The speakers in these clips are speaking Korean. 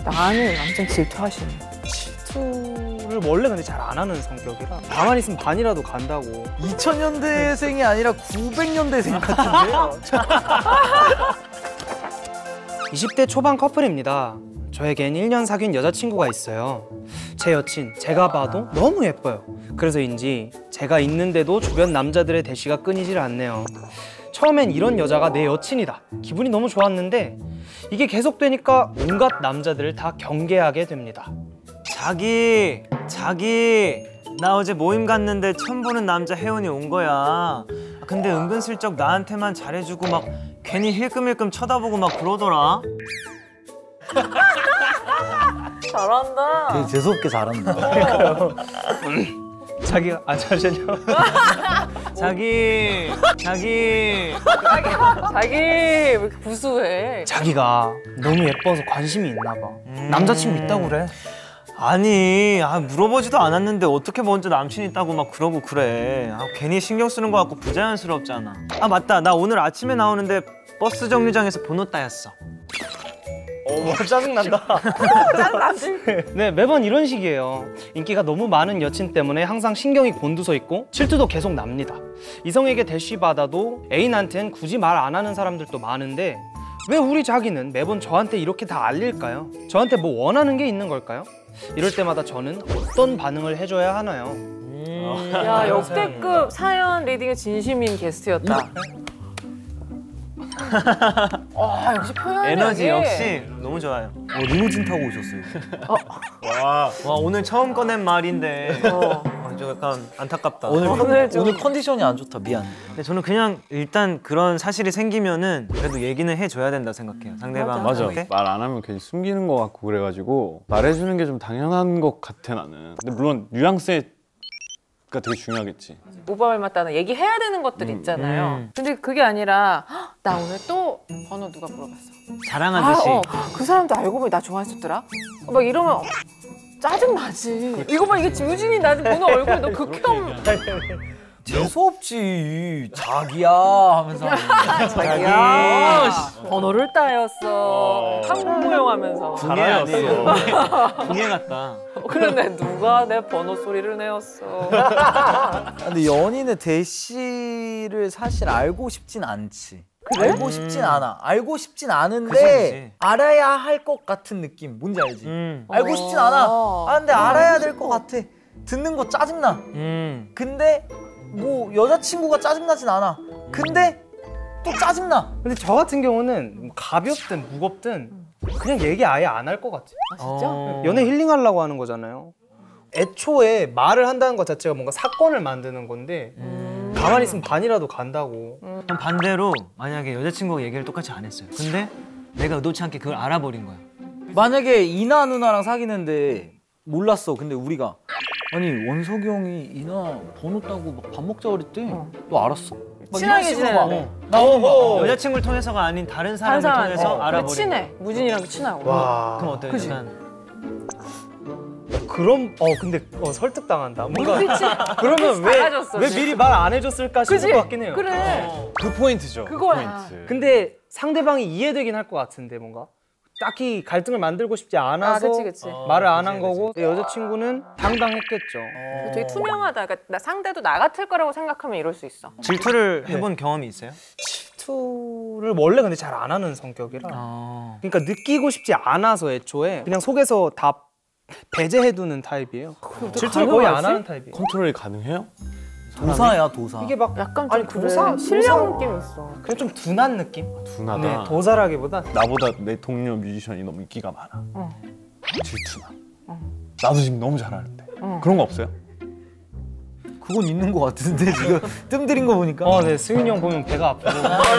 나는 완전 질투하시네. 질투를 원래 근데 잘 안 하는 성격이라 가만히 있으면 반이라도 간다고. 2000년대생이 아니라 900년대생 같은데요? 20대 초반 커플입니다. 저에겐 1년 사귄 여자친구가 있어요. 제 여친, 제가 봐도 너무 예뻐요. 그래서인지 제가 있는데도 주변 남자들의 대시가 끊이질 않네요. 처음엔 이런 여자가 내 여친이다. 기분이 너무 좋았는데 이게 계속되니까 온갖 남자들을 다 경계하게 됩니다. 자기 나 어제 모임 갔는데 처음 보는 남자 혜원이 온 거야. 근데 은근슬쩍 나한테만 잘해주고 막 괜히 힐끔힐끔 쳐다보고 막 그러더라. 잘한다. 되게 재수없게 잘한다. 자기가 잠시만요. 자기 왜 이렇게 구수해? 자기가 너무 예뻐서 관심이 있나 봐. 남자친구 있다고 그래. 아니 물어보지도 않았는데 어떻게 먼저 남친 있다고 막 그러고 그래. 괜히 신경 쓰는 거 같고 부자연스럽잖아. 맞다, 나 오늘 아침에 나오는데 버스 정류장에서 번호 따였어. 짜증난다. 짜증나지? 네, 매번 이런 식이에요. 인기가 너무 많은 여친 때문에 항상 신경이 곤두서 있고 질투도 계속 납니다. 이성에게 대시 받아도 애인한텐 굳이 말 안 하는 사람들도 많은데 왜 우리 자기는 매번 저한테 이렇게 다 알릴까요? 저한테 뭐 원하는 게 있는 걸까요? 이럴 때마다 저는 어떤 반응을 해줘야 하나요? 야, 역대급 사연 리딩의 진심인 게스트였다. 역시 표현력이. 에너지 역시 너무 좋아요. 리무진 타고 오셨어요. 와, 오늘 처음 꺼낸 말인데 좀 약간 안타깝다. 오늘 컨디션이 안 좋다. 미안. 근데 저는 그냥 일단 그런 사실이 생기면은 그래도 얘기는 해줘야 된다 생각해요. 상대방. 맞아. 한테. 말 안 하면 괜히 숨기는 것 같고 그래가지고 말해주는 게 좀 당연한 것 같아 나는. 근데 물론 뉘앙스가 되게 중요하겠지. 오버말 맞다는 얘기해야 되는 것들 있잖아요. 근데 그게 아니라 나 오늘 또 번호 누가 물어봤어. 자랑하듯이. 그 사람도 알고 보니 나 좋아했었더라. 막 이러면 짜증나지. 이거 봐, 이게 유진이 나한테 보는 얼굴 너 극혐. 재수없지. 자기야 하면서. 자기야. 번호를 따였어. 한국무용하면서. 붕해 아니에요. 붕해 같다. 그런데 누가 내 번호 소리를 내었어. 근데 연인의 대시를 사실 알고 싶진 않지. 그래? 알고 싶진 않아. 알고 싶진 않은데 그치. 알아야 할 것 같은 느낌. 뭔지 알지? 알고 싶진 않아. 근데 알아야 될 것 같아. 듣는 거 짜증나. 근데 뭐 여자친구가 짜증나진 않아. 근데 또 짜증나. 근데 저 같은 경우는 가볍든 무겁든 그냥 얘기 아예 안 할 것 같아. 진짜? 연애 힐링하려고 하는 거잖아요. 애초에 말을 한다는 것 자체가 뭔가 사건을 만드는 건데 가만히 있으면 반이라도 간다고. 그럼 반대로 만약에 여자친구가 얘기를 똑같이 안 했어요. 근데 내가 의도치 않게 그걸 알아버린 거야. 만약에 이나 누나랑 사귀는데 몰랐어. 근데 우리가 아니 원석이 형이 이나 번호 따고 막 밥 먹자 그랬대. 너 알았어? 친하게 지내는데. 여자친구를 통해서가 아닌 다른 사람을 통해서 근데 알아버린 친해. 무진이랑도 친하고. 와. 그럼 어때요? 그치? 그럼 설득 당한다. 뭔가 그치? 그러면 작아졌어, 왜 지금. 미리 말 안 해줬을까 싶을 것 같긴 해요. 그래. 그 포인트죠. 그거야. 포인트. 근데 상대방이 이해되긴 할 것 같은데 뭔가 딱히 갈등을 만들고 싶지 않아서 그치. 말을 안 한 거고 여자친구는 당당했겠죠. 되게 투명하다. 그러니까 상대도 나 같을 거라고 생각하면 이럴 수 있어. 질투를 해본 경험이 있어요? 질투를 원래 근데 잘 안 하는 성격이라 그러니까 느끼고 싶지 않아서 애초에 그냥 속에서 다 배제해두는 타입이에요. 질투를 거의 안 하는 타입이에요. 컨트롤이 가능해요? 도사야 도사. 이게 막 약간 좀 아니, 그래. 도사? 실력 느낌이 있어. 그냥 좀 둔한 느낌? 둔하다. 네, 도사라기보다 나보다 내 동료 뮤지션이 너무 인기가 많아. 질투나. 나도 지금 너무 잘하는데. 그런 거 없어요? 그건 있는 것 같은데 지금 뜸들인 거 보니까. 네, 승윤이 형 보면 배가 아프고.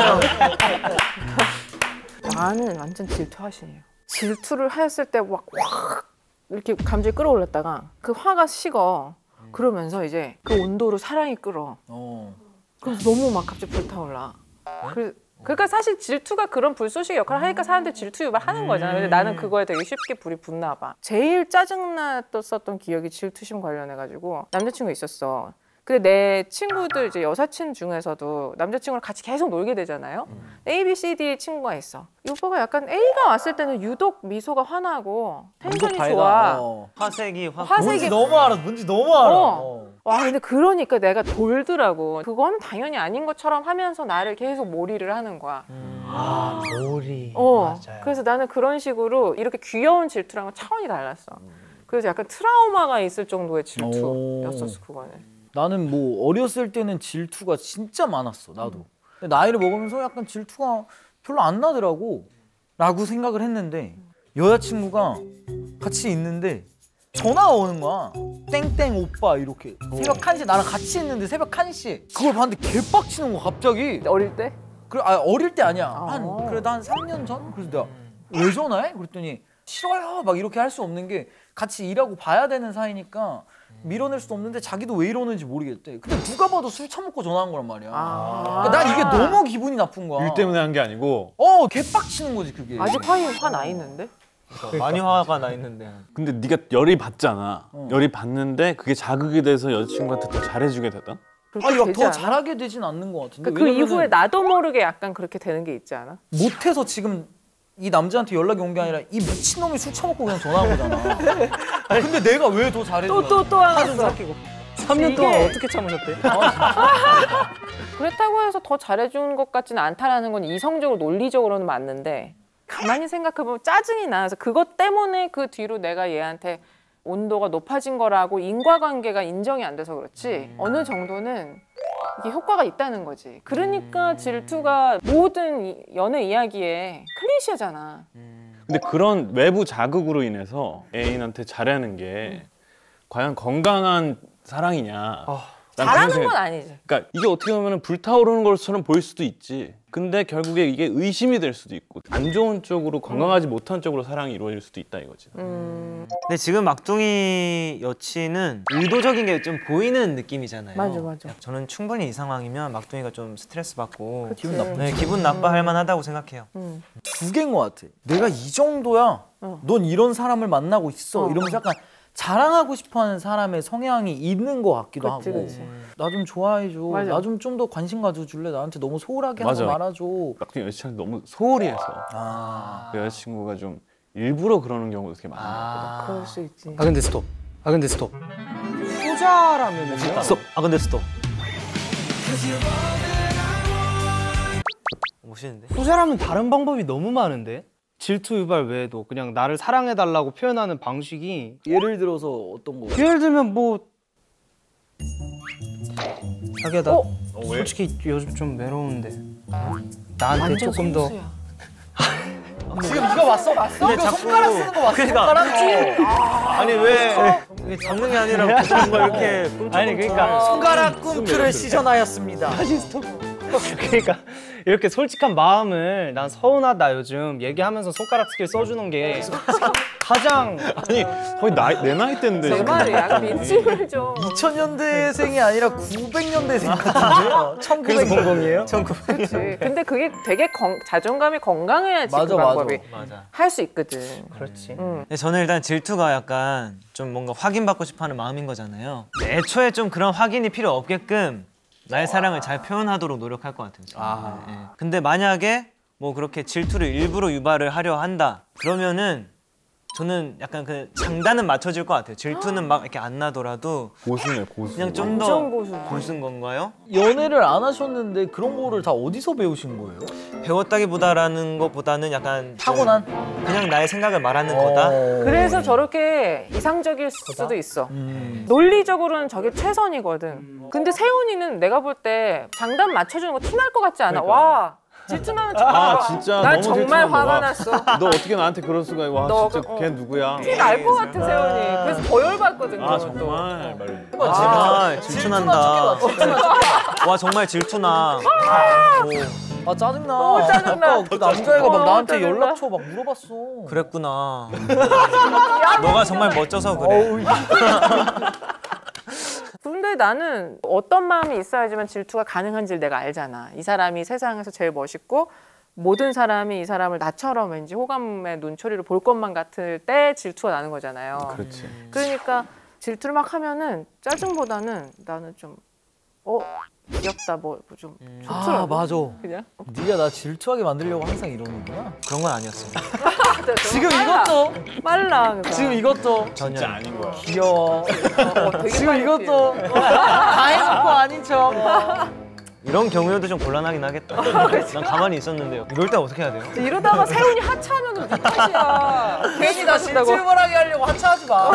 나는 완전 질투하시네요. 질투를 했을 때 막 확 이렇게 감정이 끌어올렸다가 그 화가 식어. 그러면서 이제 그 온도로 사랑이 끓어. 그래서 너무 막 갑자기 불타올라. 그러니까 사실 질투가 그런 불쏘시개 역할을 하니까 사람들이 질투 유발하는 거잖아. 근데 나는 그거에 되게 쉽게 불이 붙나 봐. 제일 짜증났었던 기억이 질투심 관련해가지고 남자친구가 있었어. 근데 내 친구들 이제 여사친 중에서도 남자친구랑 같이 계속 놀게 되잖아요. A, B, C, D 친구가 있어. 이 오빠가 약간 A가 왔을 때는 유독 미소가 환하고 텐션이 좋아. 화색이 화색이 뭔지 너무 알아. 와 근데 그러니까 내가 돌더라고. 그건 당연히 아닌 것처럼 하면서 나를 계속 몰이를 하는 거야. 놀이. 맞아요. 그래서 나는 그런 식으로 이렇게 귀여운 질투랑은 차원이 달랐어. 그래서 약간 트라우마가 있을 정도의 질투였었어 그거는. 나는 뭐 어렸을 때는 질투가 진짜 많았어. 나도. 근데 나이를 먹으면서 약간 질투가 별로 안 나더라고. 라고 생각을 했는데 여자친구가 같이 있는데 전화가 오는 거야. 땡땡 오빠 이렇게. 새벽 1시 나랑 같이 있는데 새벽 1시. 그걸 봤는데 개빡치는 거 갑자기. 어릴 때? 그래, 어릴 때 아니야. 그래도 한 3년 전? 그래서 내가 왜 전화해? 그랬더니 싫어요. 막 이렇게 할 수 없는 게 같이 일하고 봐야 되는 사이니까 밀어낼 수도 없는데 자기도 왜 이러는지 모르겠대. 근데 누가 봐도 술 처먹고 전화한 거란 말이야. 그러니까 난 이게 너무 기분이 나쁜 거야. 일 때문에 한 게 아니고. 개빡치는 거지 그게. 아직 화 나 있는데? 많이 화가 나 있는데. 근데 네가 열이 받잖아. 열이 받는데 그게 자극이 돼서 여자친구한테 더 잘해주게 되다? 더 잘하게 되진 않는 것 같은데. 그 이후에 나도 모르게 약간 그렇게 되는 게 있지 않아? 못해서 지금 이 남자한테 연락이 온 게 아니라 이 미친놈이 술 처먹고 그냥 전화한 거잖아. 근데 내가 왜 더 잘해줘? 또 하나 3년 동안 어떻게 참으셨대? 그렇다고 해서 더 잘해주는 것 같지는 않다라는 건 이성적으로 논리적으로는 맞는데 가만히 생각해보면 짜증이 나서 그것 때문에 그 뒤로 내가 얘한테 온도가 높아진 거라고 인과관계가 인정이 안 돼서 그렇지 어느 정도는 이게 효과가 있다는 거지. 그러니까 질투가 모든 연애 이야기에 클리셰잖아. 근데 그런 외부 자극으로 인해서 애인한테 잘하는 게 과연 건강한 사랑이냐? 난 잘하는 그런 건 생각- 아니지. 그러니까 이게 어떻게 보면 불타오르는 것처럼 보일 수도 있지. 근데 결국에 이게 의심이 될 수도 있고 안 좋은 쪽으로 건강하지 못한 쪽으로 사랑이 이루어질 수도 있다 이거지. 근데 지금 막둥이 여친은 의도적인 게 좀 보이는 느낌이잖아요. 맞아. 저는 충분히 이 상황이면 막둥이가 좀 스트레스 받고 기분 나쁘지. 네, 기분 나빠할 만하다고 생각해요. 두 개인 것 같아. 내가 이 정도야. 넌 이런 사람을 만나고 있어. 이러면서 약간 자랑하고 싶어하는 사람의 성향이 있는 것 같기도 하고. 그치. 나 좀 좋아해줘. 맞아. 나 좀 더 관심 가져줄래. 나한테 너무 소홀하게 맞아. 하지 말아줘. 막둥이 여자친구한테 너무 소홀히 해서 그 여자친구가 좀 일부러 그러는 경우도 되게 많은 것 같거든. 그럴 수 있지. 근데 스톱. 후자라면은요? 스톱. 근데 스톱. 멋있는데? 후자라면 다른 방법이 너무 많은데? 질투 유발 외에도 그냥 나를 사랑해달라고 표현하는 방식이 예를 들어서 어떤 거? 예를 들면 뭐 자기야 나 왜? 솔직히 요즘 좀 외로운데 나한테 완전 조금 더 소수야. 지금 이거 왔어? 이거 손가락 쓰는 거 왔어? 손가락? 아니 왜 잡는 게 아니라 뭔가 이렇게 꿈틀꿈틀. 아니 그러니까 손가락 꿈틀을 시전하였습니다. 그러니까 이렇게 솔직한 마음을 난 서운하다 요즘 얘기하면서 손가락 스킬 써주는 게 가장 아니 거의 내 나이 때인데 내 지금. 말이야. 민증을 좀. 2000년대생이 아니라 900년대생 같은데? 1900이에요? 그치. 근데 그게 되게 자존감이 건강해야지 맞아, 그 방법이 맞아. 할 수 있거든. 그렇지. 근데 저는 일단 질투가 약간 좀 뭔가 확인받고 싶어하는 마음인 거잖아요. 애초에 좀 그런 확인이 필요 없게끔 나의 사랑을 잘 표현하도록 노력할 것 같아요. 저는. 네. 근데 만약에 뭐 그렇게 질투를 일부러 유발을 하려 한다 그러면은 저는 약간 그 장단은 맞춰질 것 같아요. 질투는 막 이렇게 안 나더라도 고수네 고수. 그냥 좀 완전 더 고수네. 고수인 건가요? 연애를 안 하셨는데 그런 거를 다 어디서 배우신 거예요? 배웠다기보다라는 것보다는 약간 좀 타고난? 그냥 나의 생각을 말하는 거다. 그래서 저렇게 이상적일 수도 있어. 논리적으로는 저게 최선이거든. 근데 세훈이는 내가 볼 때 장단 맞춰주는 거 티 날 것 같지 않아? 와 질투나는 아 진짜 난 너무 정말 질투난다. 화가 와, 났어. 너 어떻게 나한테 그럴 수가? 와 너, 진짜 걔 누구야? 티 날 것 같아 세훈이. 그래서 더 열받거든. 아 그건 또. 정말 말해. 아, 질투난다. 와 정말 질투나. 아 짜증나. 짜증나. 아까 그 남자애가 막 나한테 짜증나. 연락처 막 물어봤어. 그랬구나. 너가 정말 멋져서 그래. 근데 나는 어떤 마음이 있어야지만 질투가 가능한지를 내가 알잖아. 이 사람이 세상에서 제일 멋있고 모든 사람이 이 사람을 나처럼 왠지 호감의 눈초리로 볼 것만 같을 때 질투가 나는 거잖아요. 그렇지. 그러니까 질투를 막 하면은 짜증보다는 나는 좀 귀엽다 뭐 좀 아 좋더라고. 맞아. 그냥 네가 나 질투하게 만들려고 항상 이러는구나. 그런 건 아니었습니다. 지금 이것도 빨라. 그래서. 지금 이것도 진짜 아닌 거야. 귀여워. 되게 지금 빨리 이것도 다 해놓고 아닌 척. 이런 경우여도 좀 곤란하긴 하겠다. 난 가만히 있었는데요. 이럴 땐 어떻게 해야 돼요? 피해. 이러다가 세훈이 하차하면 네 탓이야. 괜히 나 질투해보라게 하려고 하차하지 마.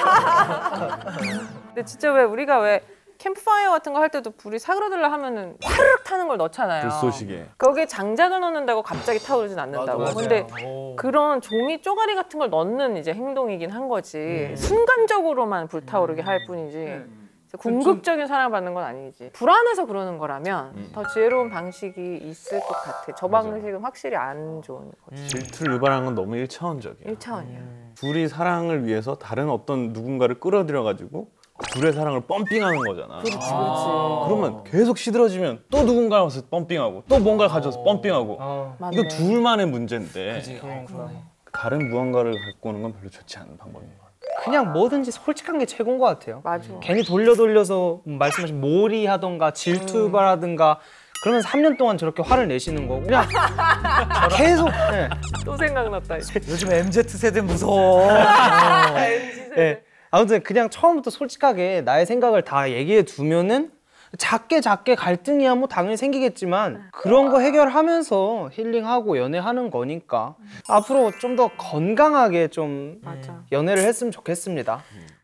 근데 진짜 우리가 왜 캠프파이어 같은 거 할 때도 불이 사그라들라 하면은 화르륵 타는 걸 넣잖아요. 불쏘시개. 거기에 장작을 넣는다고 갑자기 타오르진 않는다고. 맞아, 맞아. 근데 오. 그런 종이 쪼가리 같은 걸 넣는 이제 행동이긴 한 거지. 순간적으로만 불타오르게 할 뿐이지. 궁극적인 사랑을 받는 건 아니지. 불안해서 그러는 거라면 더 지혜로운 방식이 있을 것 같아. 저 방식은 확실히 안 좋은 거지. 질투를 유발하는 건 너무 1차원적이야. 1차원이야. 둘이 사랑을 위해서 다른 어떤 누군가를 끌어들여가지고 둘의 사랑을 펌핑하는 거잖아. 그렇지. 그러면 계속 시들어지면 또 누군가 와서 펌핑하고 또 뭔가를 가져와서 펌핑하고 맞네. 이거 둘만의 문제인데 그러네. 다른 무언가를 갖고 오는 건 별로 좋지 않은 방법인 것 같아. 그냥 뭐든지 솔직한 게 최고인 것 같아요. 맞아. 괜히 돌려서 말씀하신 몰이하던가 질투발하든가 그러면 3년 동안 저렇게 화를 내시는 거고 그냥 계속 네. 또 생각났다. 요즘 MZ 세대 무서워. 네. 아무튼 그냥 처음부터 솔직하게 나의 생각을 다 얘기해 두면은 작게 갈등이야 뭐 당연히 생기겠지만 그런 거 해결하면서 힐링하고 연애하는 거니까 앞으로 좀 더 건강하게 좀 맞아. 연애를 했으면 좋겠습니다.